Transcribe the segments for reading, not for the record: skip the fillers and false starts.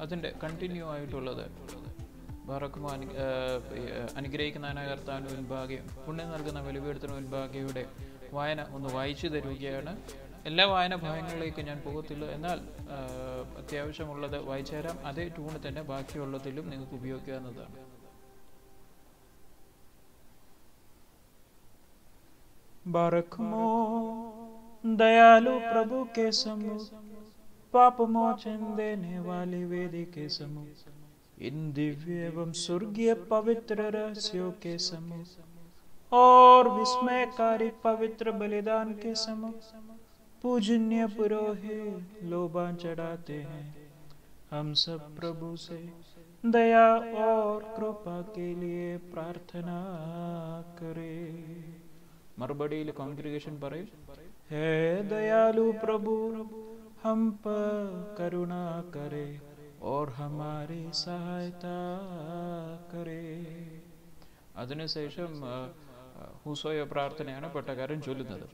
അതിൻ്റെ കണ്ടിന്യൂ ആയിട്ടുള്ളത് ബാറക്കുമോ അനുഗ്രഹിക്കുന്നതിനായ കർത്താവിന് മുൻപാകെ പുണ്യം നൽകുന്ന വെളിപ്പെടുത്തുന്ന മുൻപാകെയുടെ വായന ഒന്ന് വായിച്ചു തരികയാണ്. എല്ലാ വായന ഭാഗങ്ങളിലേക്ക് ഞാൻ പോകത്തില്ല, എന്നാൽ അത്യാവശ്യമുള്ളത് വായിച്ചു തരാം. അതേ ട്യൂണ് തന്നെ ബാക്കിയുള്ളതിലും നിങ്ങൾക്ക് ഉപയോഗിക്കാവുന്നതാണ്. बारकमो दयालु प्रभु के सम्मुख पाप मोचन देने वाली वेदी के सम्मुख इन दिव्य एवं स्वर्गीय पवित्र रहस्यों के सम्मुख और विस्मयकारी पवित्र बलिदान के सम्मुख पूजनीय पुरोहित लोबान चढ़ाते हैं। हम सब प्रभु से दया और कृपा के लिए प्रार्थना करें। मरबड़ील कांग्रीगेशन പറയും, हे दयालु प्रभु हम पर करुणा करे और हमारी सहायता करे. അതിനുശേഷം ഹൂസോയ പ്രാർത്ഥനയാണ് പട്ടക്കാരൻ ചൊല്ലുന്നത്.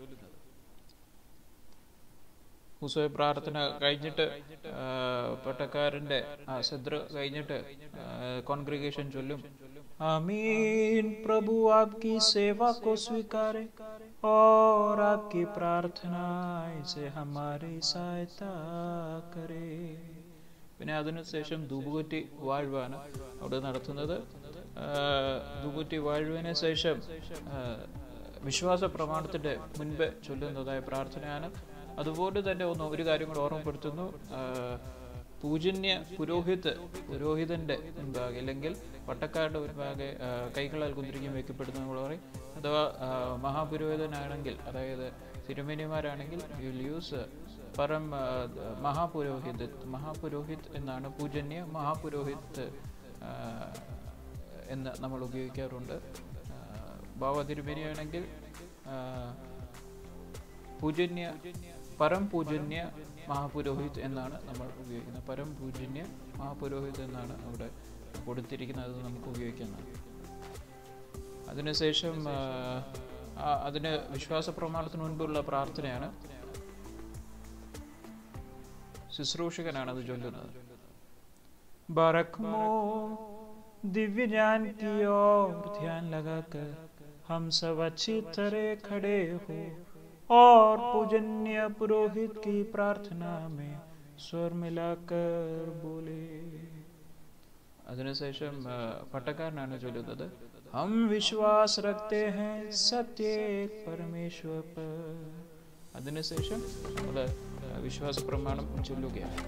ഹൂസോയ പ്രാർത്ഥന കഴിഞ്ഞിട്ട് പട്ടക്കാരന്റെ സദ്ര കഴിഞ്ഞിട്ട് കോൺഗ്രിഗേഷൻ ചൊല്ലും, आमीन। प्रभु आपकी सेवा को स्वीकारे और आपकी प्रार्थना से हमारी सहायता करे. പിന്നെ അതിനുശേഷം ധൂപകുറ്റി വാഴ്വാണ് അവിടെ നടത്തുന്നത്. ധൂപകുറ്റി വാഴ്വിന് ശേഷം വിശ്വാസ പ്രമാണത്തിന്റെ മുൻപ് ചൊല്ലുന്നതായ പ്രാർത്ഥനയാണ്. അതുപോലെ തന്നെ ഒരു കാര്യം കൂടെ ഓർമ്മപ്പെടുത്തുന്നു. പൂജന്യ പുരോഹിതന്റെ മുൻപാകെ അല്ലെങ്കിൽ പട്ടക്കാരുടെ മുൻപാകെ കൈകളാൽ കുന്തിരിക്കും വയ്ക്കപ്പെടുന്ന പറയും. അഥവാ മഹാപുരോഹിതനാണെങ്കിൽ, അതായത് തിരുമേനിമാരാണെങ്കിൽ യുൽ യൂസ് പരം മഹാപുരോഹിത് എന്നാണ്. പൂജന്യ മഹാപുരോഹിത് എന്ന് നമ്മൾ ഉപയോഗിക്കാറുണ്ട്. ഭാവ തിരുമേനിയാണെങ്കിൽ പരം പൂജന്യ മഹാപുരോഹിത് എന്നാണ് നമ്മൾ ഉപയോഗിക്കുന്നത്. പരം പൂജന്യ മഹാപുരോഹിത് എന്നാണ് അവിടെ കൊടുത്തിരിക്കുന്നത്. അത് നമുക്ക് ഉപയോഗിക്കുന്നതാണ്. അതിനുശേഷം അതിന് വിശ്വാസ പ്രമാണത്തിന് മുൻപുള്ള പ്രാർത്ഥനയാണ്. ശുശ്രൂഷകനാണ് അത് ചൊല്ലുന്നത്. बारकमो दिव्य ज्ञान की ओर ध्यान लगाकर हम सब अच्छी तरह खड़े हो और पूजनीय पुरोहित की प्रार्थना में स्वर मिलाकर बोले. അതിനുശേഷം പട്ടക്കാരനാണ് ചൊല്ലുന്നത്, हम विश्वास रखते हैं सत्य परमेश्वर पर. അതിനുശേഷം നമ്മൾ വിശ്വാസ പ്രമാണം ചൊല്ലുകയാണ്.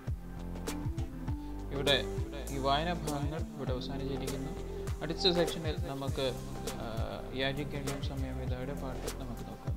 ഇവിടെ ഈ വായനാ ഭാഗങ്ങൾ ഇവിടെ അവസാനിച്ചിരിക്കുന്നു. അടുത്ത സെക്ഷനിൽ നമുക്ക് യാചിക്കേണ്ട സമയം ഇതോടെ പാട്ട് നമുക്ക് നോക്കാം.